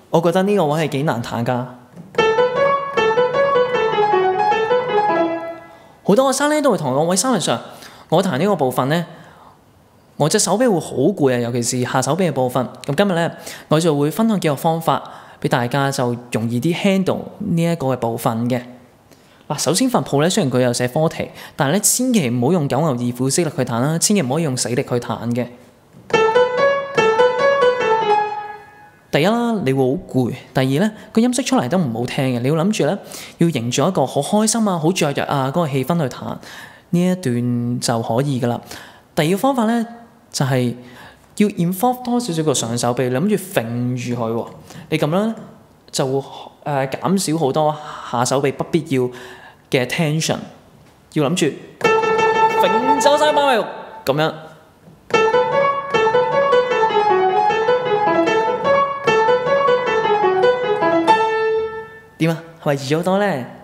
我覺得呢個位係幾難彈㗎。好多學生咧都會同我講：喂，Simon，我彈呢個部分咧，我隻手臂會好攰啊，尤其是下手臂嘅部分。咁今日咧，我就會分享幾個方法俾大家，就容易啲 handle 呢一個嘅部分嘅。嗱，首先份譜咧，雖然佢有寫課題，但係咧千祈唔好用九牛二虎之力去彈啦，千祈唔可以用死力去彈嘅。第一啦，你會好攰；第二咧，個音色出嚟都唔好聽嘅。你要諗住咧，要營造一個好開心啊、好雀躍啊嗰個氣氛去彈呢一段就可以噶啦。第二個方法咧，就係要 involve 多少少個上手臂，你諗住揈住佢喎，你咁樣就會減少好多下手臂不必要嘅 tension， 要諗住揈走晒包肉咁樣。點啊？係咪易咗好多咧？